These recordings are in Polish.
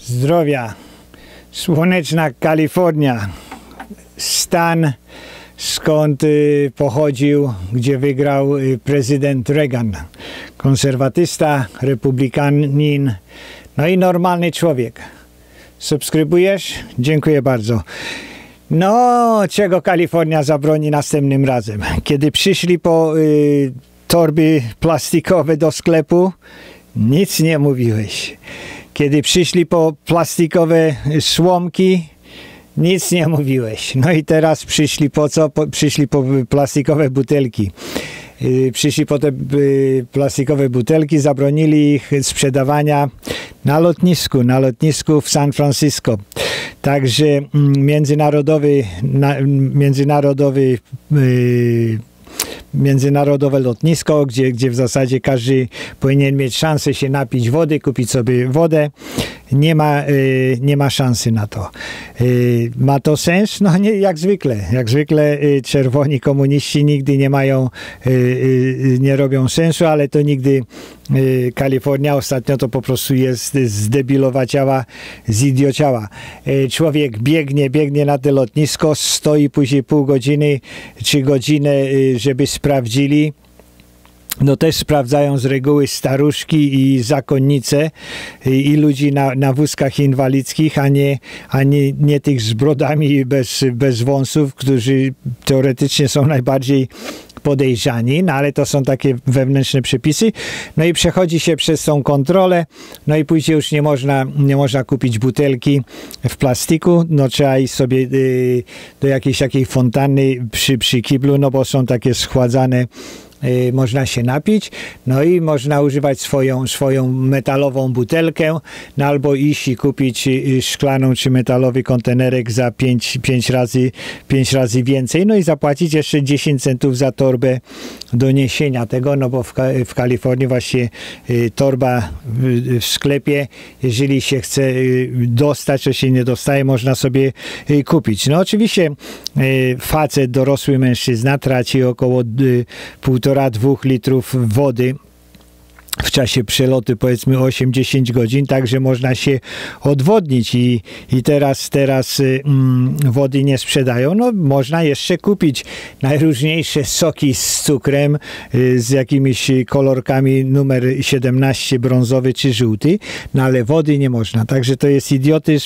Zdrowia. Słoneczna Kalifornia. Stan, skąd pochodził, gdzie wygrał prezydent Reagan. Konserwatysta, republikanin, no i normalny człowiek. Subskrybujesz? Dziękuję bardzo. No, czego Kalifornia zabroni następnym razem? Kiedy przyszli po torby plastikowe do sklepu, nic nie mówiłeś. Kiedy przyszli po plastikowe słomki, nic nie mówiłeś. No i teraz przyszli po co? Przyszli po plastikowe butelki. Przyszli po te plastikowe butelki, zabronili ich sprzedawania na lotnisku w San Francisco. Także międzynarodowe lotnisko, gdzie w zasadzie każdy powinien mieć szansę się napić wody, kupić sobie wodę. Nie ma szansy na to. Ma to sens? No nie, jak zwykle. Jak zwykle czerwoni komuniści nigdy nie robią sensu, ale to nigdy Kalifornia ostatnio to po prostu jest zdebilowaciała, zidiociała. Człowiek biegnie na to lotnisko, stoi później pół godziny czy godzinę, żeby sprawdzili. No też sprawdzają z reguły staruszki i zakonnice i ludzi na wózkach inwalidzkich, a nie tych z brodami i bez wąsów, którzy teoretycznie są najbardziej podejrzani, no ale to są takie wewnętrzne przepisy. No i przechodzi się przez tą kontrolę, no i później już nie można kupić butelki w plastiku, no trzeba iść sobie do jakiejś takiej fontanny przy kiblu, no bo są takie schładzane, można się napić, no i można używać swoją metalową butelkę, no albo iść i kupić szklaną czy metalowy kontenerek za 5 razy więcej, no i zapłacić jeszcze 10 centów za torbę do niesienia tego, no bo w Kalifornii właśnie torba w sklepie, jeżeli się chce dostać, to się nie dostaje, można sobie kupić. No oczywiście facet, dorosły mężczyzna traci około 1,5–2 litrów wody w czasie przelotu, powiedzmy 8–10 godzin, także można się odwodnić i teraz wody nie sprzedają. No można jeszcze kupić najróżniejsze soki z cukrem, z jakimiś kolorkami numer 17 brązowy czy żółty, no ale wody nie można. Także to jest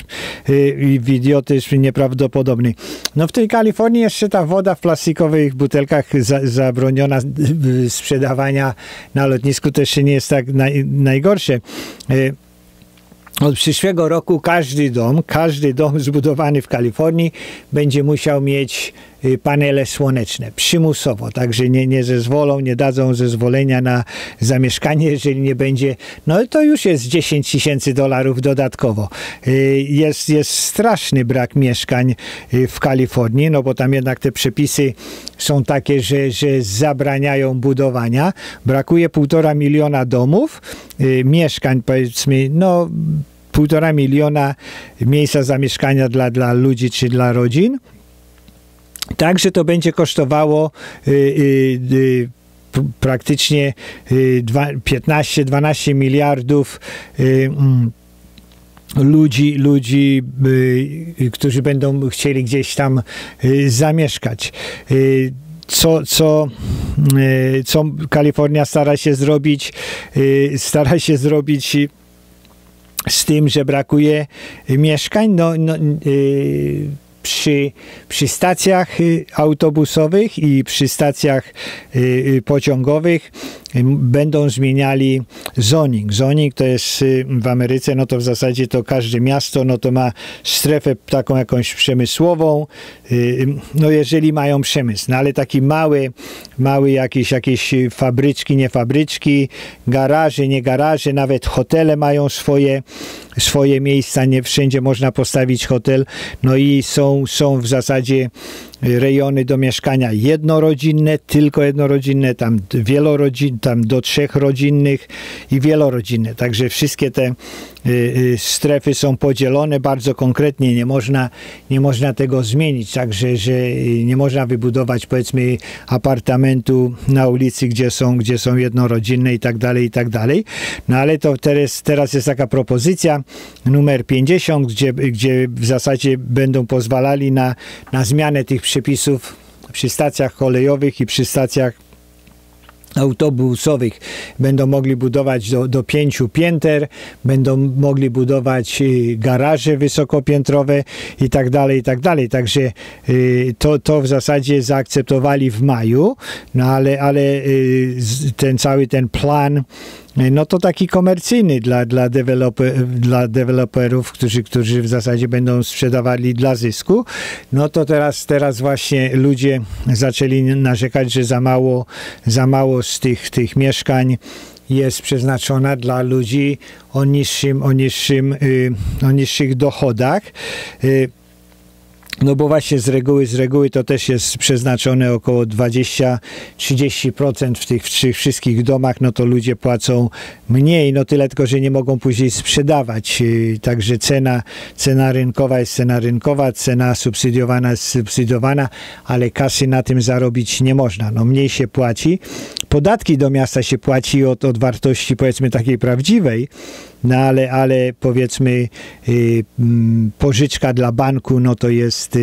idiotyzm nieprawdopodobny. No w tej Kalifornii jeszcze ta woda w plastikowych butelkach zabroniona sprzedawania na lotnisku też nie jest tak najgorsze. Od przyszłego roku każdy dom zbudowany w Kalifornii będzie musiał mieć panele słoneczne, przymusowo, także nie zezwolą, nie dadzą zezwolenia na zamieszkanie, jeżeli nie będzie, no to już jest $10,000 dodatkowo. Jest straszny brak mieszkań w Kalifornii, no bo tam jednak te przepisy są takie, że zabraniają budowania. Brakuje 1,5 miliona domów, mieszkań, powiedzmy, no 1,5 miliona miejsca zamieszkania dla ludzi czy dla rodzin. Także to będzie kosztowało praktycznie 15–12 miliardów ludzi, którzy będą chcieli gdzieś tam zamieszkać. Co Kalifornia stara się zrobić z tym, że brakuje mieszkań? Przy stacjach autobusowych i przy stacjach pociągowych będą zmieniali zoning. Zoning to jest w Ameryce, no to w zasadzie to każde miasto, no to ma strefę taką jakąś przemysłową, no jeżeli mają przemysł, no ale taki mały jakieś fabryczki, nie fabryczki, garaże, nie garaże, nawet hotele mają swoje miejsca, nie wszędzie można postawić hotel, no i są w zasadzie rejony do mieszkania jednorodzinne, tylko jednorodzinne, tam tam do 3 rodzinnych i wielorodzinne. Także wszystkie te strefy są podzielone bardzo konkretnie, nie można tego zmienić, także że nie można wybudować, powiedzmy, apartamentu na ulicy, gdzie są jednorodzinne i tak dalej. No ale to teraz jest taka propozycja, numer 50, gdzie w zasadzie będą pozwalali na zmianę tych przepisów przy stacjach kolejowych i przy stacjach autobusowych. Będą mogli budować do 5 pięter, będą mogli budować garaże wysokopiętrowe i tak dalej, i tak dalej. Także to w zasadzie zaakceptowali w maju, no ale cały ten plan, no to taki komercyjny dla deweloperów, którzy w zasadzie będą sprzedawali dla zysku. No to teraz właśnie ludzie zaczęli narzekać, że za mało z tych mieszkań jest przeznaczona dla ludzi o niższych dochodach. No bo właśnie z reguły to też jest przeznaczone około 20-30% w tych wszystkich domach, no to ludzie płacą mniej, no tyle tylko, że nie mogą później sprzedawać. Także cena rynkowa jest cena rynkowa, cena subsydiowana jest subsydiowana, ale kasy na tym zarobić nie można. No mniej się płaci. Podatki do miasta się płaci od wartości, powiedzmy, takiej prawdziwej, no ale powiedzmy pożyczka dla banku, no to jest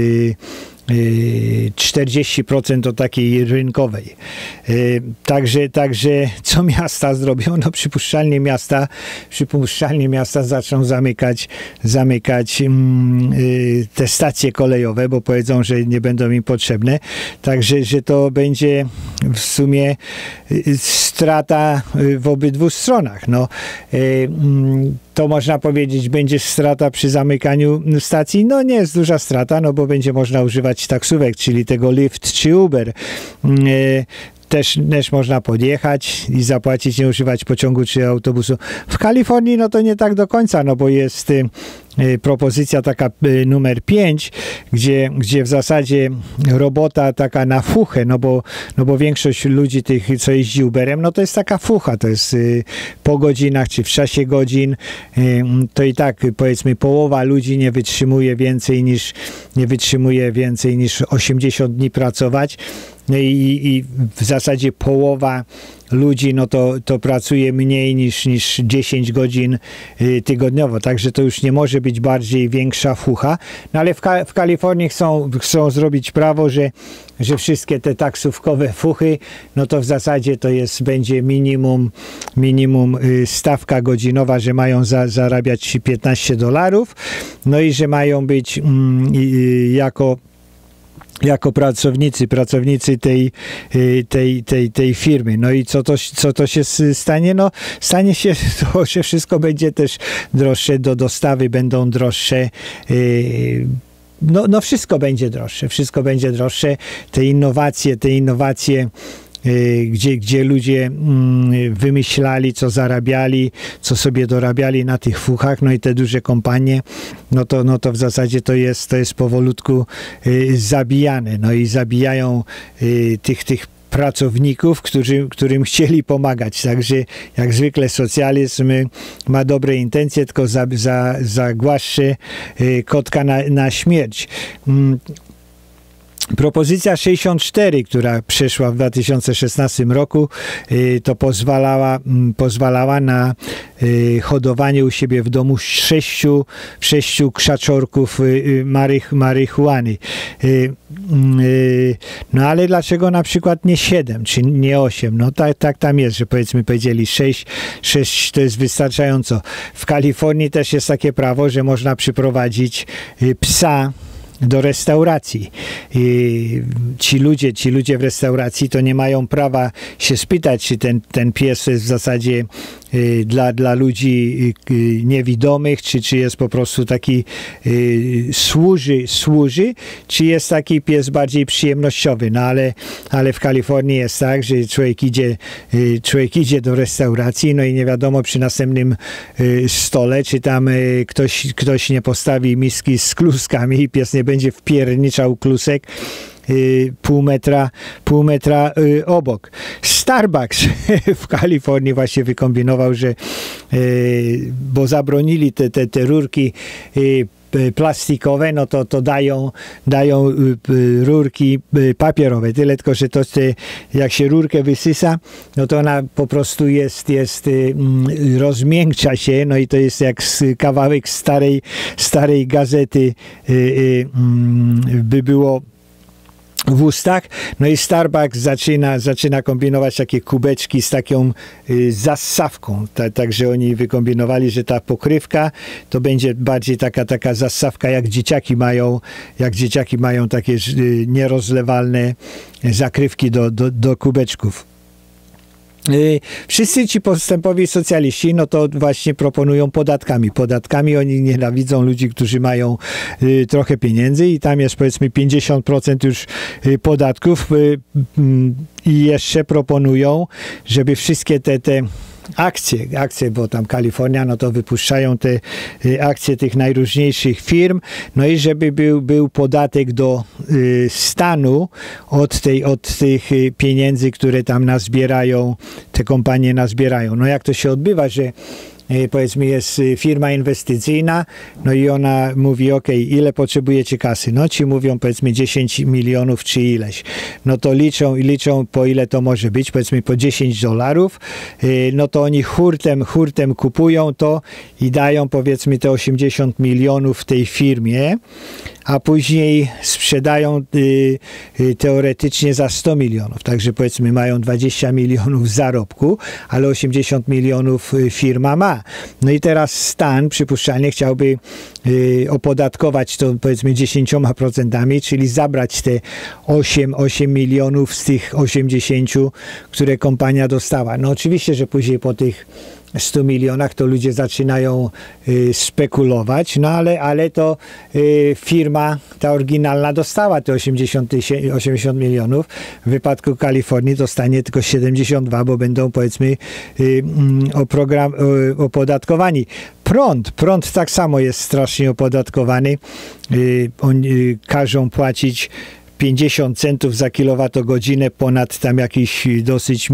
40% od takiej rynkowej. Także co miasta zrobią? No przypuszczalnie miasta zaczną zamykać te stacje kolejowe, bo powiedzą, że nie będą im potrzebne. Także że to będzie w sumie strata w obydwu stronach. No, to można powiedzieć, będzie strata przy zamykaniu stacji. No nie jest duża strata, no bo będzie można używać taksówek, czyli tego Lyft czy Uber. Też można podjechać i zapłacić, nie używać pociągu czy autobusu. W Kalifornii no to nie tak do końca, no bo jest propozycja taka numer 5, gdzie w zasadzie robota taka na fuchę, no bo większość ludzi tych, co jeździ Uberem, no to jest taka fucha, to jest po godzinach czy w czasie godzin, to i tak powiedzmy połowa ludzi nie wytrzymuje więcej niż 80 dni pracować. I w zasadzie połowa ludzi no to pracuje mniej niż 10 godzin tygodniowo, także to już nie może być bardziej większa fucha, no ale w Kalifornii chcą zrobić prawo, że wszystkie te taksówkowe fuchy, no to w zasadzie to będzie minimum stawka godzinowa, że mają zarabiać $15, no i że mają być jako pracownicy tej firmy. No i co to się stanie? No stanie się to, że wszystko będzie też droższe, do dostawy będą droższe, no wszystko będzie droższe, te innowacje gdzie ludzie wymyślali, co zarabiali, co sobie dorabiali na tych fuchach, no i te duże kompanie, no to w zasadzie to jest powolutku zabijane, no i zabijają tych pracowników, którym chcieli pomagać. Także jak zwykle socjalizm ma dobre intencje, tylko zagłaszczy kotka na śmierć. Propozycja 64, która przeszła w 2016 roku, to pozwalała na hodowanie u siebie w domu 6 krzaczorków marihuany. No ale dlaczego na przykład nie 7, czy nie 8? No tak tam jest, że powiedzmy powiedzieli 6 to jest wystarczająco. W Kalifornii też jest takie prawo, że można przyprowadzić psa do restauracji. Ci ludzie w restauracji to nie mają prawa się spytać, czy ten pies jest w zasadzie dla ludzi niewidomych, czy jest po prostu taki służy, czy jest taki pies bardziej przyjemnościowy. No ale w Kalifornii jest tak, że człowiek idzie do restauracji, no i nie wiadomo przy następnym stole, czy tam ktoś nie postawi miski z kluskami i pies nie będzie wpierniczał klusek pół metra obok. Starbucks w Kalifornii właśnie wykombinował, że bo zabronili te rurki plastikowe, no to dają rurki papierowe. Tyle tylko, że to jak się rurkę wysysa, no to ona po prostu rozmiękcza się, no i to jest jak kawałek starej gazety by było w ustach. No i Starbucks zaczyna kombinować takie kubeczki z taką zassawką. Także oni wykombinowali, że ta pokrywka to będzie bardziej taka zassawka, jak dzieciaki mają takie nierozlewalne zakrywki do kubeczków. Wszyscy ci postępowi socjaliści, no to właśnie proponują podatkami. Oni nienawidzą ludzi, którzy mają trochę pieniędzy i tam jest powiedzmy 50% już podatków i jeszcze proponują, żeby wszystkie te akcje, bo tam Kalifornia, no to wypuszczają te akcje tych najróżniejszych firm, no i żeby był podatek do stanu od tych pieniędzy, które tam nazbierają, te kompanie nazbierają. No jak to się odbywa, że powiedzmy jest firma inwestycyjna, no i ona mówi, ok, ile potrzebujecie kasy? No ci mówią powiedzmy 10 milionów czy ileś. No to liczą po ile to może być, powiedzmy po $10, no to oni hurtem kupują to i dają powiedzmy te 80 milionów tej firmie, a później sprzedają teoretycznie za 100 milionów. Także powiedzmy mają 20 milionów zarobku, ale 80 milionów firma ma. No i teraz stan przypuszczalnie chciałby opodatkować to powiedzmy 10%, czyli zabrać te 8 milionów z tych 80, które kompania dostała. No oczywiście, że później po tych 100 milionach to ludzie zaczynają spekulować, no ale to firma, ta oryginalna dostała te 80 milionów. W wypadku Kalifornii dostanie tylko 72, bo będą powiedzmy opodatkowani. Prąd tak samo jest strasznie opodatkowany. Oni każą płacić 50 centów za kilowatogodzinę ponad tam jakiś dosyć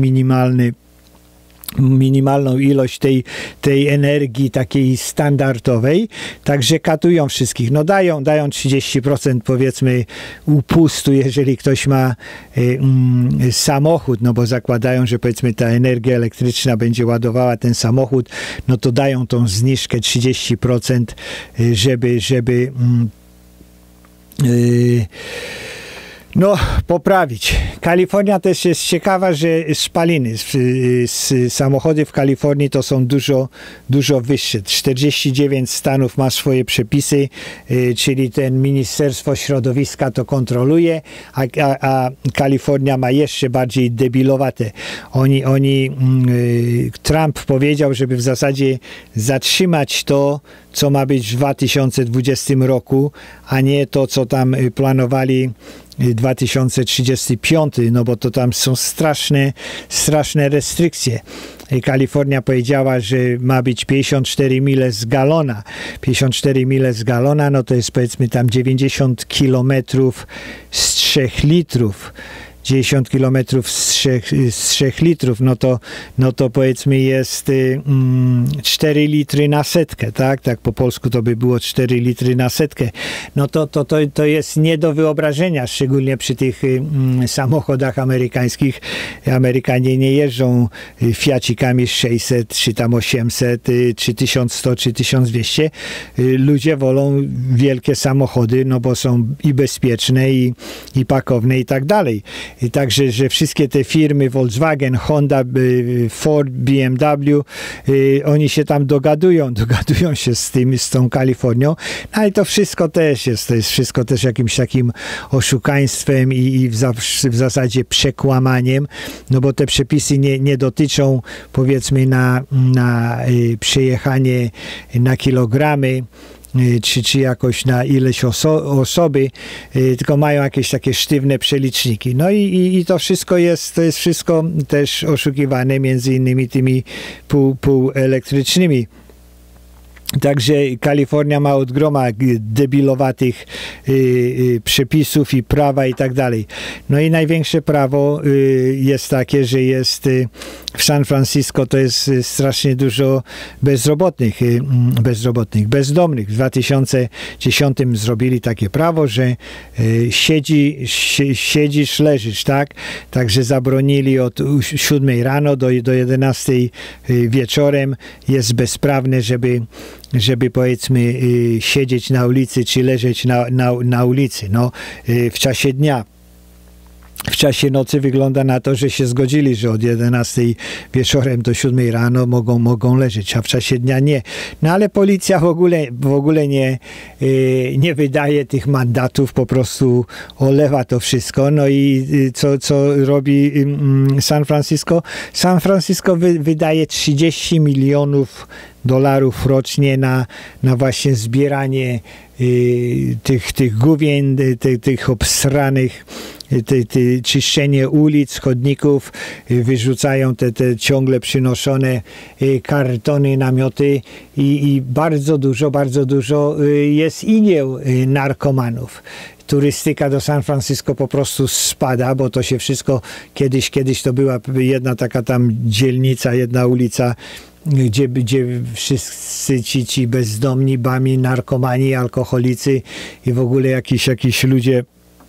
minimalną ilość tej energii takiej standardowej, także katują wszystkich. No dają 30% powiedzmy upustu, jeżeli ktoś ma samochód, no bo zakładają, że powiedzmy ta energia elektryczna będzie ładowała ten samochód, no to dają tą zniżkę 30%, żeby poprawić. Kalifornia też jest ciekawa, że spaliny. Samochody w Kalifornii to są dużo wyższe. 49 stanów ma swoje przepisy, czyli ten Ministerstwo Środowiska to kontroluje, a Kalifornia ma jeszcze bardziej debilowate. Trump powiedział, żeby w zasadzie zatrzymać to, co ma być w 2020 roku, a nie to, co tam planowali 2035, no bo to tam są straszne restrykcje. Kalifornia powiedziała, że ma być 54 mile z galona. 54 mile z galona, no to jest powiedzmy tam 90 kilometrów z 3 litrów. 90 km z 3 litrów, no to powiedzmy jest 4 litry na setkę, tak? Tak po polsku to by było 4 litry na setkę. No to jest nie do wyobrażenia, szczególnie przy tych samochodach amerykańskich. Amerykanie nie jeżdżą Fiacikami 600, czy tam 800, czy 1100, czy 1200. Ludzie wolą wielkie samochody, no bo są i bezpieczne, i pakowne, i tak dalej. I także, że wszystkie te firmy Volkswagen, Honda, Ford, BMW, oni się tam dogadują się z tą Kalifornią, no ale to wszystko też jest wszystko też jakimś takim oszukaństwem i w zasadzie przekłamaniem, no bo te przepisy nie dotyczą powiedzmy na przejechanie na kilogramy, czy jakoś na ileś osoby, tylko mają jakieś takie sztywne przeliczniki. No i to wszystko to jest wszystko też oszukiwane między innymi tymi półelektrycznymi Także Kalifornia ma od groma debilowatych przepisów i prawa i tak dalej. No i największe prawo jest takie, że jest w San Francisco to jest strasznie dużo bezdomnych. W 2010 zrobili takie prawo, że siedzisz, leżysz, tak? Także zabronili od 7 rano do 11 wieczorem. Jest bezprawne, żeby powiedzmy siedzieć na ulicy, czy leżeć na ulicy, no, w czasie dnia. W czasie nocy wygląda na to, że się zgodzili, że od 11 wieczorem do 7 rano mogą leżeć, a w czasie dnia nie. No ale policja w ogóle nie wydaje tych mandatów, po prostu olewa to wszystko. No i co robi San Francisco? San Francisco wydaje 30 milionów dolarów rocznie na właśnie zbieranie tych gówien, tych obsranych, czyszczenie ulic, chodników, wyrzucają te ciągle przynoszone kartony, namioty i bardzo dużo jest igieł narkomanów. Turystyka do San Francisco po prostu spada, bo to się wszystko kiedyś to była jedna taka tam dzielnica, jedna ulica, gdzie wszyscy ci bezdomni, bami, narkomani, alkoholicy i w ogóle jakiś ludzie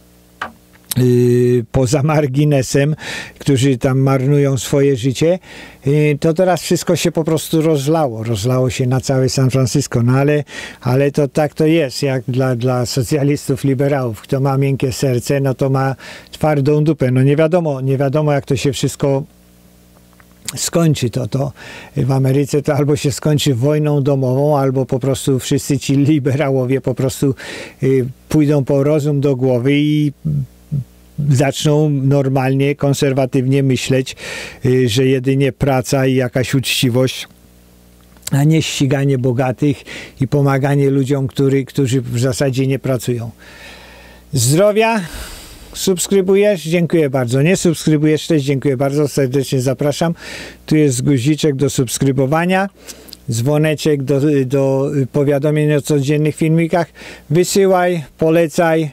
poza marginesem, którzy tam marnują swoje życie, to teraz wszystko się po prostu rozlało się na całe San Francisco, no ale to tak to jest, jak dla socjalistów, liberałów, kto ma miękkie serce, no to ma twardą dupę, no nie wiadomo jak to się wszystko skończy to w Ameryce, to albo się skończy wojną domową, albo po prostu wszyscy ci liberałowie po prostu pójdą po rozum do głowy i zaczną normalnie, konserwatywnie myśleć, że jedynie praca i jakaś uczciwość, a nie ściganie bogatych i pomaganie ludziom, którzy w zasadzie nie pracują. Zdrowia! Subskrybujesz? Dziękuję bardzo. Nie subskrybujesz też? Dziękuję bardzo. Serdecznie zapraszam. Tu jest guziczek do subskrybowania, dzwoneczek do powiadomień o codziennych filmikach. Wysyłaj, polecaj,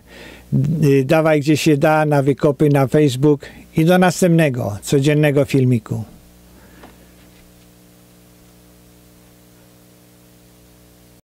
dawaj gdzie się da, na wykopy, na Facebook i do następnego codziennego filmiku.